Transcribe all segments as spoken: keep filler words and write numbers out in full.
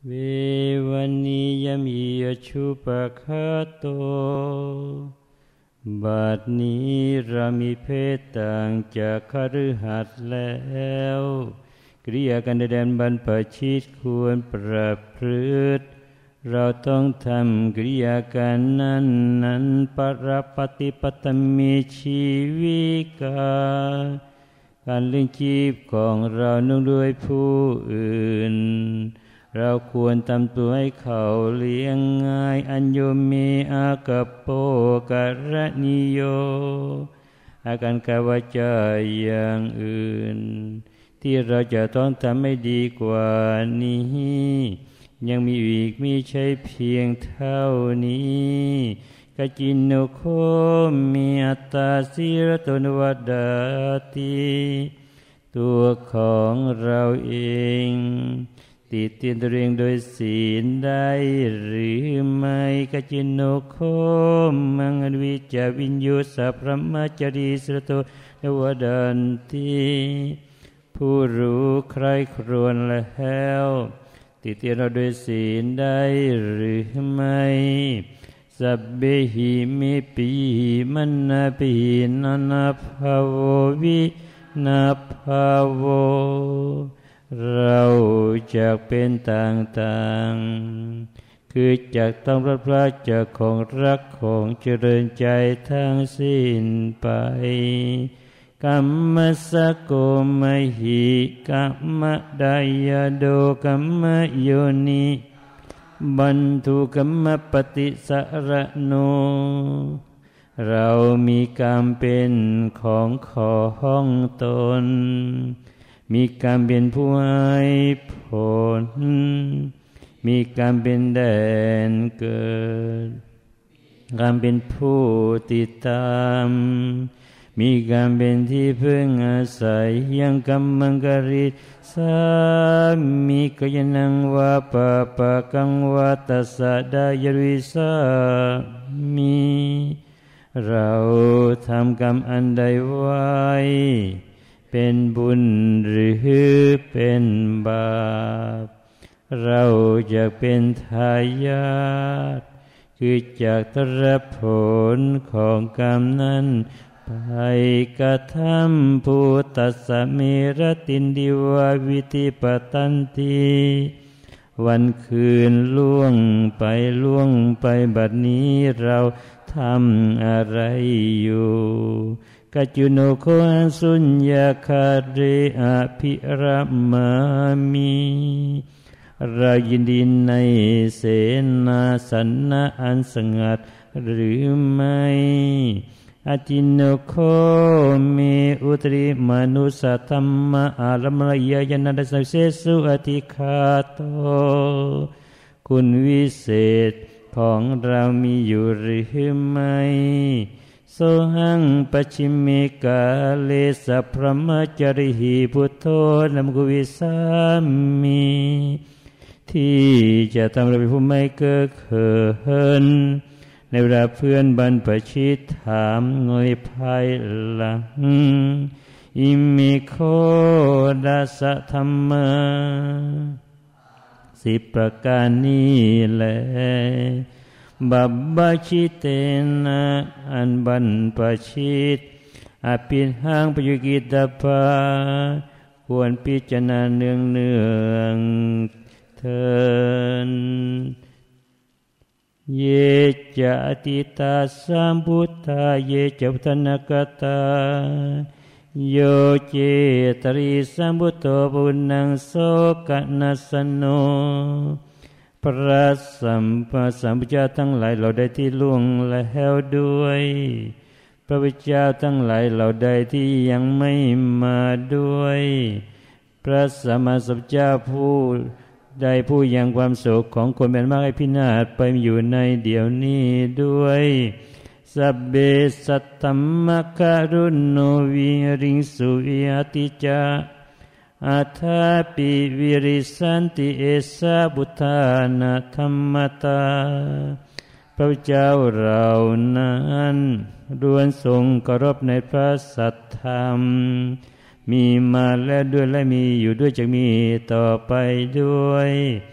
เววันิยมิยชุปะคาโตบัดนี้เรามีเพศต่างจากคฤหัสถ์แล้วกิริยาการแดนบรรพชิตควรประพฤติเราต้องทำกิริยาการนั้นนั้นปรปฏิปตมีชีวิกาการเลี้ยงชีพของเรานุ่งด้วยผู้อื่นเราควรทำตัวให้เขาเลี้ยงง่ายอัญโยเมอากปโปกรณิโยอาการกาวาจาอย่างอื่นที่เราจะต้องทำให้ดีกว่านี้ยังมีอีกมิใช่เพียงเท่านี้กจินโนโคมีอัตตาสิรตนวัดดาติตัวของเราเองติดเตียนตัวเองโดยศีลได้หรือไม่กจินโนโคมังอวิจจาวิญโยสัพพมจารีสรโตนวดันติผู้รู้ใครครวญแล้วติดเตียนเราโดยศีลได้หรือไม่สัพเพหิมิปิมันนาปินานาภาโววินาภาโวเราจะเป็นต่างๆคือจะต้องพลัดพรากจากของรักของเจริญใจทั้งสิ้นไปกัมมะสะโกมะหิกัมมะดายโดกัมมะโยนิบันทุกัมมะปฏิสระโนเรามีกรรมเป็นของของตนมีกรรมเป็นผู้ให้ผลมีกรรมเป็นแดนเกิดกรรมเป็นผู้ติดตามมีกรรมเป็นที่พึ่งอาศัยยังกัมมังกริสามีกยนังวาปะปะกังวาตัสสะดายริสามีเราทำกรรมอันใดไว้เป็นบุญหรือเป็นบาปเราจะเป็นทายาทคือจากทรับผลของกรรมนั้นไปกระทำภูตัสสะเมรตินดิวาวิติปตันติวันคืนล่วงไปล่วงไปบัดนี้เราทำอะไรอยู่กัจจุโนโคสุญญาคาเรอภิรัมมามิเรายินดีในเสนาสนะอันสงัดหรือไม่อจินโนโคเมอุตริมนุสธรรมะอารมรยายนาสัพเสสุอธิคาโตคุณวิเศษของเรามีอยู่หรือไม่โสหังปัจฉิเมกาเลสัพพมจาริหิพุทโธนัมกุวิสามิที่จะทำเราเป็นผู้ไม่เก้อเขินในเวลาเพื่อนบรรพชิตถามงอยภายหลังอิมิโคดัสสะธัมมาสิบประการนี้แลบัพพชิเตนะอันบรรพชิตอภิหังปยุกิตาภาควรพิจารณาเนืองเนืองเถิดเยจะอติตาสัมพุทธาเยจะพุทธนกตาโยเจตริสัมพุทโธปุณังโสกนัสสโนพระสัมมาสัมพุทธเจ้าทั้งหลายเราได้ที่ล่วงแล้วด้วยพระพุทธเจ้าทั้งหลายเราได้ที่ยังไม่มาด้วยพระสัมมาสัมพุทธเจ้าผู้ได้ผู้ยังความสุขของคนเป็นมากให้พินาศไปอยู่ในเดี๋ยวนี้ด้วยสัพเพสัตตัมมะกรุณโนวิริงสุวิหติจาอัฏฐปิวิริสันติเอสะบุทานะธรรมตาพระเจ้าเรานั้นล้วนทรงเคารพในพระสัทธรรมมีมาแล้วด้วยและมีอยู่ด้วยจะมีต่อไปด้วย ข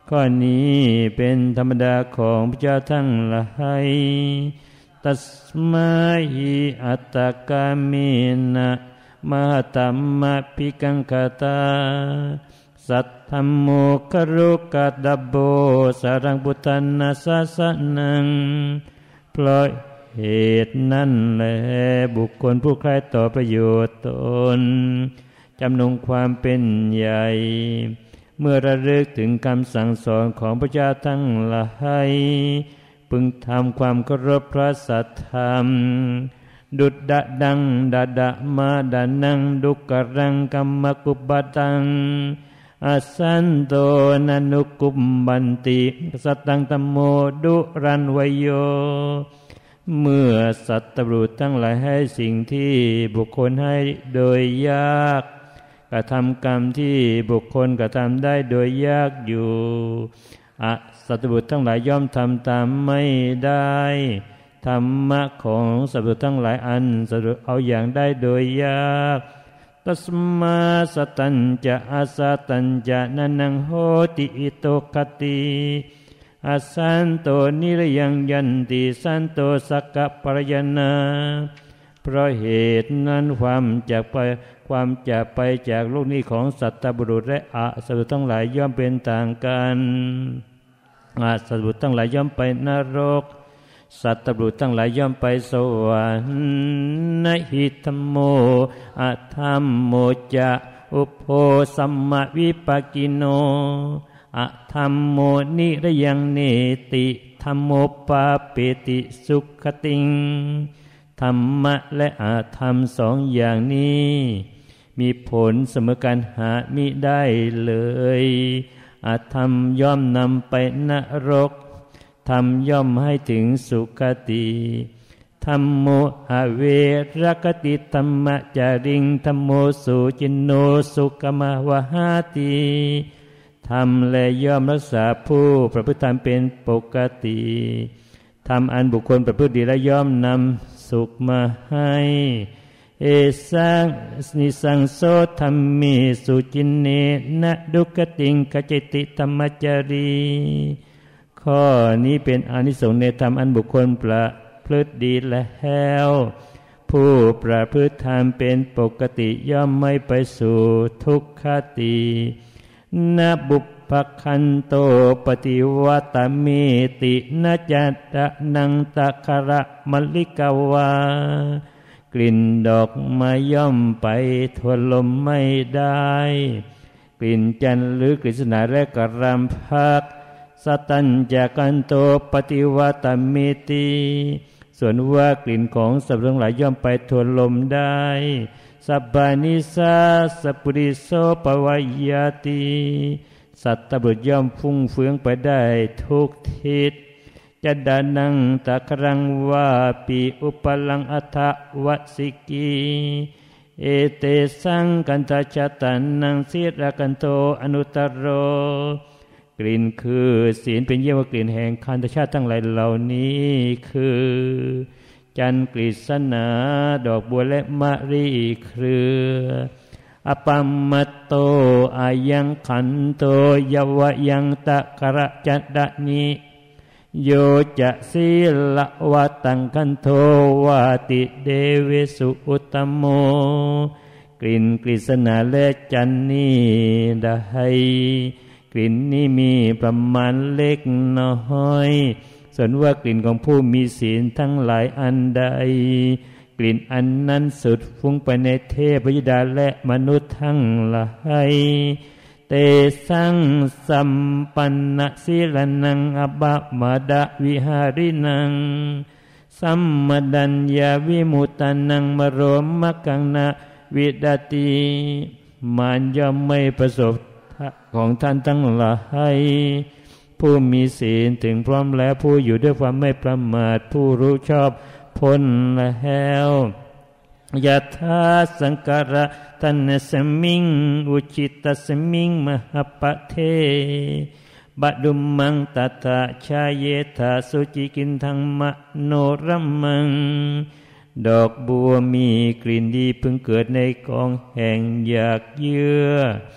ข้อนี้เป็นธรรมดาของพระเจ้าทั้งหลายตัสมาหิอัตตกามินะมหตัมมะปิกังคตาสัทธัมโมคารุกัดดับโบสารังพุทธันนาสสะนังเพราะเหตุนั้นแลบุคคลผู้ใคร่ต่อประโยชน์ตนจำนงความเป็นใหญ่เมื่อระลึกถึงคำสั่งสอนของพระเจ้าทั้งหลายพึงทำความเคารพพระสัทธรรมดุจดะดังดะดะมาดานังดุกรังกัมมกุปตังอาสันโตนันุกุมบันติสัตตังธัมโมดุรันวโยเมื่อสัตว์บุรุษทั้งหลายให้สิ่งที่บุคคลให้โดยยากกระทำกรรมที่บุคคลกระทำได้โดยยากอยู่อะสัตว์บุรุษทั้งหลายย่อมทำตามไม่ได้ธรรมะของสัตว์บุรุษทั้งหลายอันสัตว์บุรุษเอาอย่างได้โดยยากตัสมาสตัญจะอาสาตัญจะนันนังโหติอิโตคติอาสันโตนิรยังยันติสันโตสักกะปรยนาเพราะเหตุนั้นความจากไปความจากไปจากโลกนี้ของสัตว์บุรุษและอสัตว์บุรุษทั้งหลายย่อมเป็นต่างกันอสัตว์บุรุษทั้งหลายย่อมไปนรกสัตว์บุรุษทั้งหลายย่อมไปสวรรค์นะหิธัมโมอะธัมโมจะอุปโภสัมมาวิปกิโนอะธัมโมนิรยังเนติธัมโมปาเปติสุขติงธรรมะและอาธรรมสองอย่างนี้มีผลเสมอกันหามิได้เลยอาธรรมย่อมนำไปนรกธรรมย่อมให้ถึงสุคติธัมโมอเวรคติธัมมะจาริงธัมโมสุจินโนสุขมวหาติธรรมและย่อมรักษาผู้ประพฤติธรรมเป็นปกติธรรมอันบุคคลประพฤติดีและย่อมนำสุขมาให้เอสังนิสังโสธัมมิสุจินเนนะดุกติงขจติธัมมจารีข้อนี้เป็นอานิสงส์ในธรรมอันบุคคลประพฤติดีแล้วผู้ประพฤติธรรมเป็นปกติย่อมไม่ไปสู่ทุกขตินะบุพพคันโตปฏิวัตเมตินะจัตตะนังตะคระมลิกาวากลิ่นดอกไม้ย่อมไปทวนลมไม่ได้กลิ่นจันทร์หรือกฤษณาและกรำพักสตัญจะกันโตปฏิวัตเมติส่วนว่ากลิ่นของสัตว์ทั้งหลายย่อมไปทวนลมได้สัพพานิสาสปุริโสปวัยยติสัตว์บุรุษย่อมฟุ้งเฟืองไปได้ทุกทิศจะดานังตะครังวาปิอุปลังอัฏฐวสิกีเอเตสังกันตชะตันนังสิรกันโตอนุตตโรกลิ่นคือศีลเป็นเยี่ยมกลิ่นแห่งคันธชาติทั้งหลายเหล่านี้คือจันกฤษณาดอกบัวและมะริเครืออปัมมตโตอายังขันโตยวยังตะกระจัดดะนิโยจะศีลวะตังคันโทวาติเดเวสุอุตตโมกลิ่นกฤษณาและจันนี้ได้กลิ่นนี้มีประมาณเล็กน้อยส่วนว่ากลิ่นของผู้มีศีลทั้งหลายอันใดกลิ่นอันนั้นสุดฟุ้งไปในเทพยดาและมนุษย์ทั้งหลายเตสังสัมปันนสีลนังอบะมาดะวิหารินังสัมมดัญญาวิมุตตานังมโรมกังนาวิดาติมารย่อมไม่ประสบของท่านทั้งหลายผู้มีศีลถึงพร้อมแล้วผู้อยู่ด้วยความไม่ประมาทผู้รู้ชอบพ้นแล้วยะถาสังกรตันสมิงอุจิตสมิงมหปะเทบดุมมังตถาชาเยถาสุจิกินทังมโนรัมมังดอกบัวมีกลิ่นดีพึงเกิดในกองแห่งหยากเยื่ออ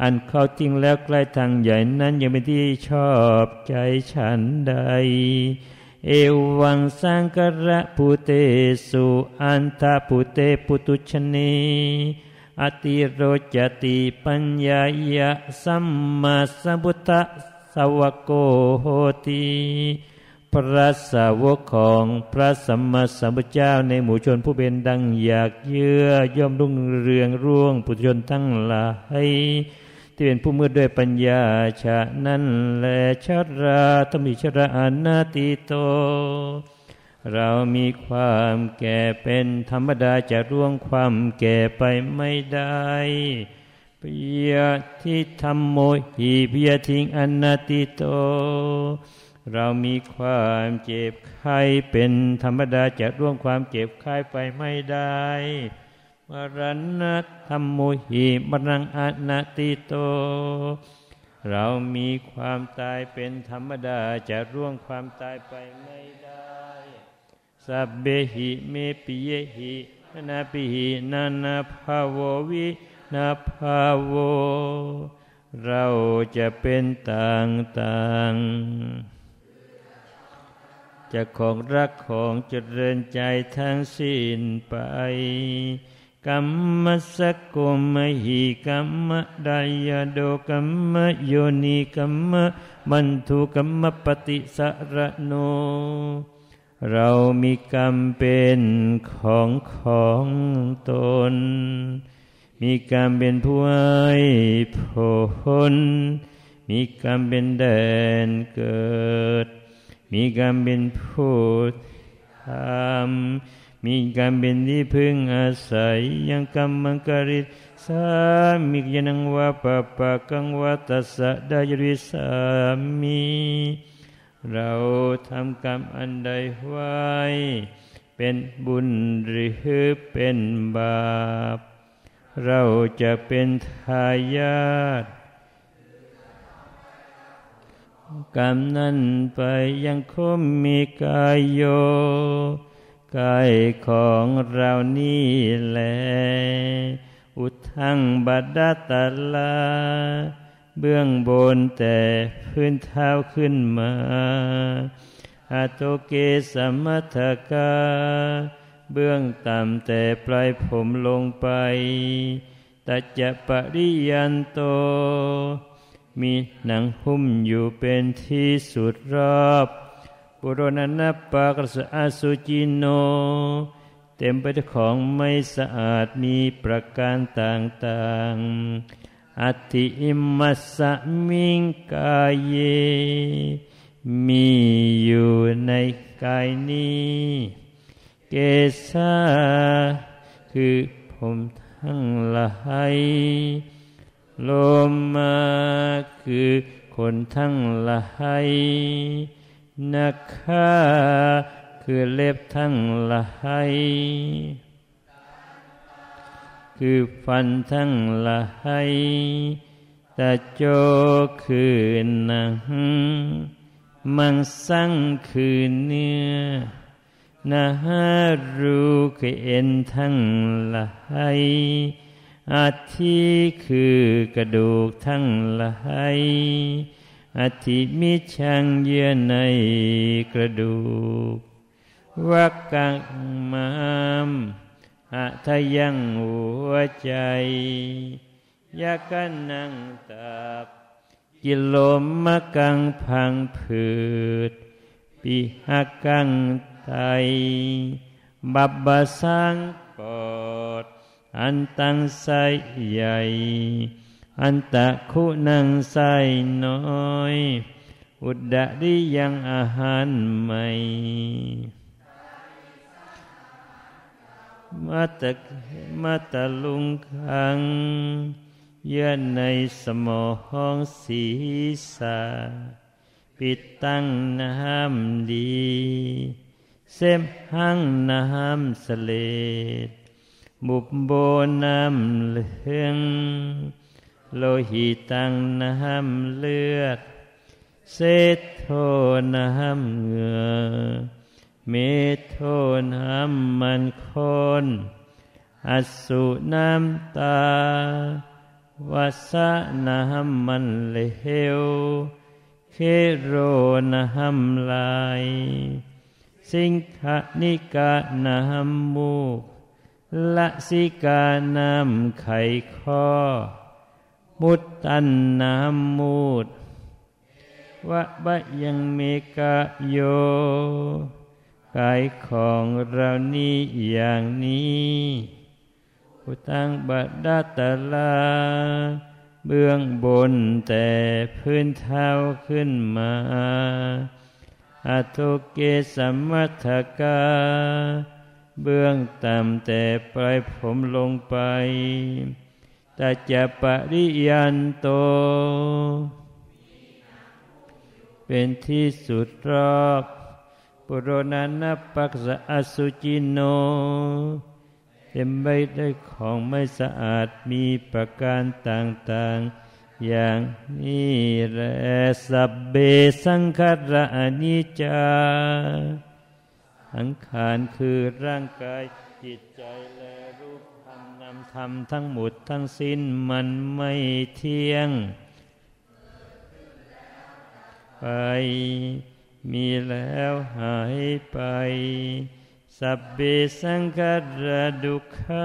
อันเขาจริงแล้วใกล้ทางใหญ่นั้นยังเป็นที่ชอบใจฉันใดเอวังสังกระปุเตสุอันทปุเตปุตุชนีอติโรจติปัญญายะสัมมาสัมพุทธสาวโกโหติพระสาวกของพระสัมมาสัมพุทธเจ้าในหมู่ชนผู้เป็นดังอยากเยื่อย่อมรุ่งเรืองร่วงปุถุชนทั้งหลายที่เป็นผู้มืดด้วยปัญญาฉะนั้นแลชราธรรมิชราอนาติโตเรามีความแก่เป็นธรรมดาจะร่วงความแก่ไปไม่ได้ปิยทิธรรมโมหิปิยทิงอนาติโตเรามีความเจ็บไข้เป็นธรรมดาจะร่วงความเจ็บไข้ไปไม่ได้มรณะธรรมโมหิมรังอนาติโตเรามีความตายเป็นธรรมดาจะร่วงความตายไปไม่ได้สัพเพหิเมปิเยหินาปิหินานาภาโววินาภาโวเราจะเป็นต่างๆจะของรักของเจริญใจทั้งสิ้นไปกัมมะสกโกมหิกัมมะดายโดกัมมะโยนิกัมมะมันทุกัมมะปฏิสระโนเรามีกรรมเป็นของของตนมีกรรมเป็นผู้ให้ผลมีกรรมเป็นแดนเกิดมีกรรมเป็นผู้ทำมีกรรมเป็นที่พึ่งอาศัยยังกรรมังกริสามิกยนังวะปะปะกังวะตัสสะดายริสามิเราทำกรรมอันใดไว้เป็นบุญหรือเป็นบาปเราจะเป็นทายาทกรรมนั้นไปยังคมมีกายโยกายของเรานี่แลอุทังบัดดาตะลาเบื้องบนแต่พื้นเท้าขึ้นมาอาโตเกสัมมัทธกาเบื้องต่ำแต่ปลายผมลงไปตัจจะปริยันโตมีหนังหุ้มอยู่เป็นที่สุดรอบปุโรนันนปากสะอาสุจิโนเต็มไปด้วยของไม่สะอาดมีประการต่างๆอติอิมัสสะมิงกายเยมีอยู่ในกายนี้เกสาคือผมทั้งหลายโลมาคือคนทั้งหลายนักฆ่าคือเล็บทั้งหลายคือฟันทั้งหลายตาโจคือหนังมังสังคือเนื้อนารูคือเอ็นทั้งหลายอาทิคือกระดูกทั้งหลายอาทิมิชังเยื่อในกระดูกวักกังมามอะทะยังหัวใจยากันนังตับกิโลมะกังพังผืดปิหะกังไตบับบะสังปอดอันตังไสใหญ่อันตะคุนังไสน้อยอุดดะริยังอาหารใหม่มัตตะมัตตะลุงคังเยื่อในสมองศีรษะปิดตั้งน้ำดีเสมหังน้ำเสลดบุบโบน้ำเหลืองโลหิตังน้ำเลือดเศษโทน้ำเหงื่อเมโทน้ำมันข้นอสุน้ำตาวัสสะนะหัมมันเลวเคโรนะหัมลายสิงขนิกานะหัมมูกละสิกานามไขข้อมุตตันนามมูดวะบะยังเมกะโยกายของเรานี้อย่างนี้อุตังบัดดาตะลาเบื้องบนแต่พื้นเท้าขึ้นมาอโทเกสัมมัทกาเบื้องต่ำแต่ปลายผมลงไปตัจจปริยันโตเป็นที่สุดรอบปุโรนันปักษะอสุจิโนเต็มไปด้วยของไม่สะอาดมีประการต่างๆอย่างนี้แลสัพเบสังขารอนิจจาสังขารคือร่างกายจิตใจและรูปธรรมนามธรรมทั้งหมดทั้งสิ้นมันไม่เที่ยงไปมีแล้วหายไปสัพเพสังขาราดุกขา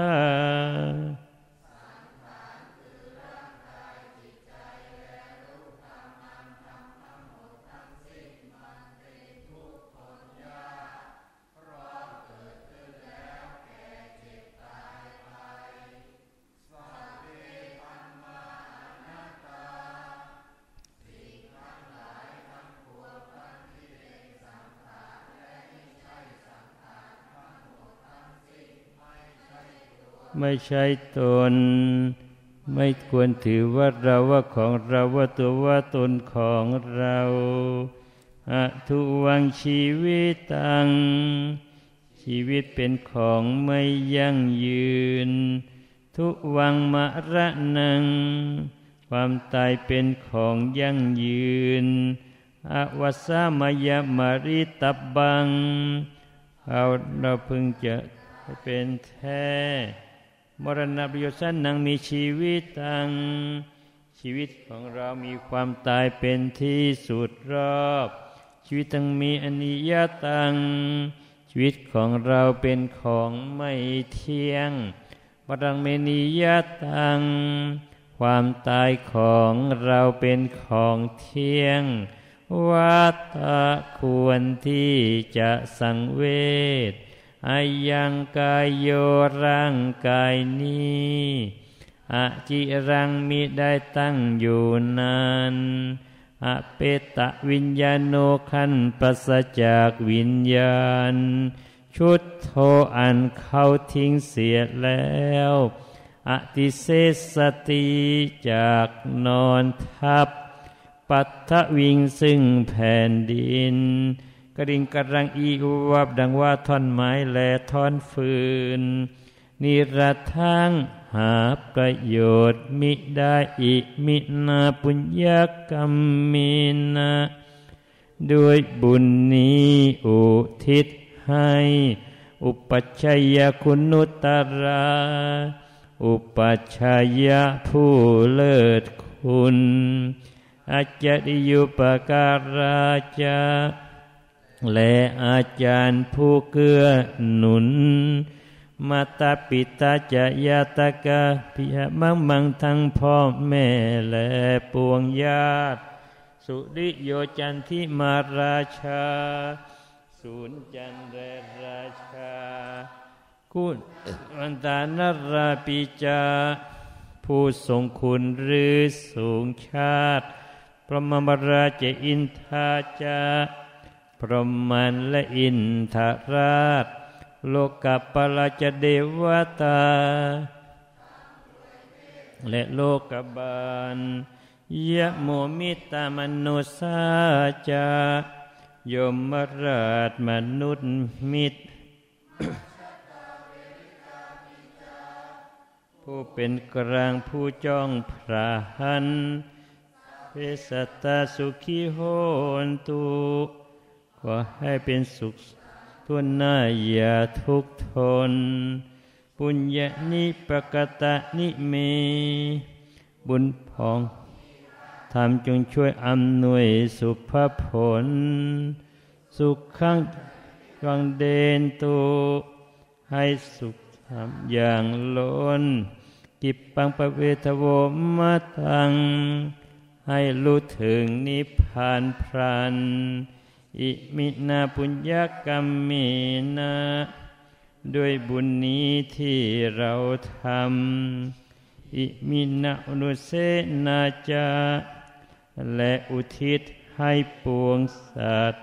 ไม่ใช่ตนไม่ควรถือว่าเราว่าของเราว่าตัวว่าตนของเราอะทุวังชีวิตตังชีวิตเป็นของไม่ยั่งยืนทุวังมรณังความตายเป็นของยั่งยืนอวัสสมยมริตับบังเอาเราพึงจะเป็นแท้มรณะประโยชน์สันนังมีชีวิตตังชีวิตของเรามีความตายเป็นที่สุดรอบชีวิตตังมีอนิจจตังชีวิตของเราเป็นของไม่เที่ยงมรังเมนิยตังความตายของเราเป็นของเที่ยงวัฏฏะควรที่จะสังเวชอายังกายโยร่างกายนี้อจิรังมิได้ตั้งอยู่นานอเปตะวิญญาโนขันธ์ปัสสจากวิญญาณชุดโทอันเขาทิ้งเสียแล้วอติเสสติจากนอนทับปัทถวิงซึ่งแผ่นดินกระดิ่งกระรังอีอุวับดังว่าท่อนไม้และท่อนฟืนนิรัตถังหาประโยชน์มิได้อิมินาปุญญกรรมมินะด้วยบุญนี้อุทิศให้อุปัชฌายคุณุตตราอุปัชฌายะผู้เลิศคุณอาจาริยุปการาจาและอาจารย์ผู้เกื้อหนุนมาตาปิตาจายาตกะพิยมังมังทั้งพ่อแม่และปวงญาติสุริโยจันทิมาราชาศูนย์จันทร์ราชาคุณวันตานราปิจาผู้ทรงคุณหรือสูงชาติพระมมราชอินทาจาพรหมันและอินทราชโลกปราชเดวตาและโลกบาลยะโมมิตามนุสาจายมราชมนุษย์มิตร ผู้เป็นกลางผู้จ้องพระหันเภสัตตาสุขีโหนตุขอให้เป็นสุขทั่วหน้าอย่าทุกข์ทนปุญญานิปกตะนิเมบุญพองธรรมจงช่วยอำนวยสุภผลสุขขังวังเดนตุให้สุขธรรมอย่างล้นกิปปังปเวทโวมัตตังให้รู้ถึงนิพพานพรันอิมินาปุญญกรรมมีนะด้วยบุญนี้ที่เราทำอิมินาอนุเสนาจาและอุทิศให้ปวงสัตว์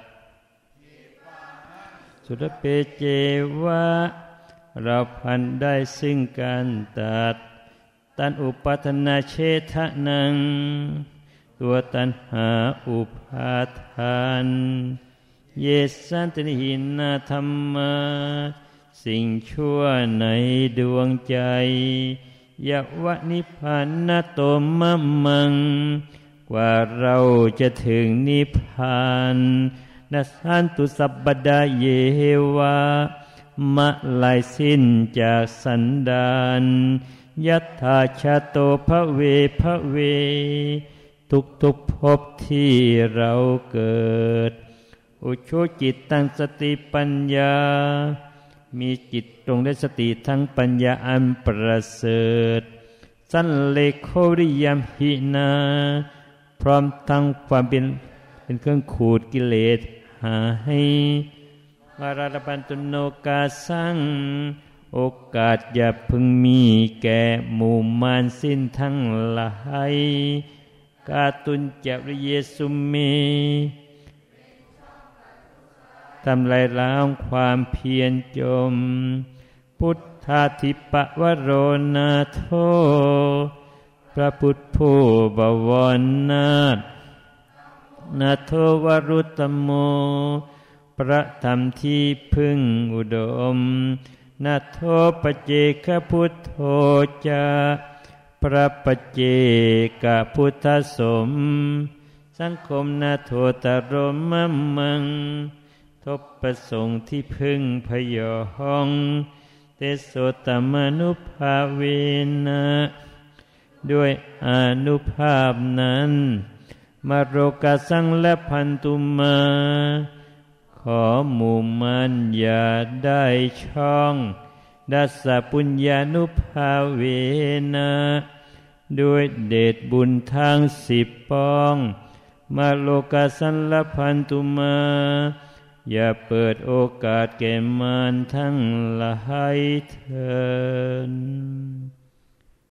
สุรเปเจวะเราพันได้ซึ่งการตัดตันอุปัฏนาเชทะนังตัวตัณหาอุปาทานเยสันติหินาธรรมะสิ่งชั่วในดวงใจยวะนิพพานนะโตมะมังกว่าเราจะถึงนิพพานนัสสันตุสัพพดาเยวะมะลายสิ้นจากสันดานยัตถาชาโตภเวภเวทุกทุกภพที่เราเกิดอุชุจิตตังสติปัญญามีจิตตรงได้สติทั้งปัญญาอันประเสริฐสันเลโคริยมหินาพร้อมทั้งความเป็นเป็นเครื่องขูดกิเลสหาให้วาราปันตุโนกาสังโอกาสอย่าพึงมีแก่หมู่มารสิ้นทั้งหลายกาตุนจริเยสุเมทำลายล้างความเพียรจมพุทธาธิปวโรนาโทพระพุทธผู้บวรนาถนาโทวรุตโมพระธรรมที่พึ่งอุดมนาโทปเจกพุทโธจาพระปเจกพุทธสมสังคมนาโทตรมะมังทบประสงค์ที่พึ่งพยองเตโสตมนุภาเวนะด้วยอนุภาพนั้นมโรกสังและพันตุมาขอหมู่มันอย่าได้ช่องดัสสะปุญญานุภาเวนะด้วยเดชบุญทางสิบปองมโรกสังและพันตุมาอย่าเปิดโอกาสแก่มารทั้งหลายเถิด